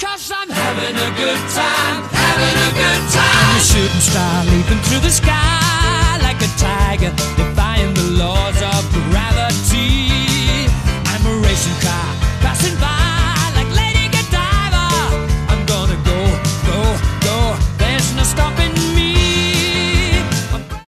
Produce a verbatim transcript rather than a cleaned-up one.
'cause I'm having a good time, having a good time. I'm a shooting star leaping through the sky like a tiger.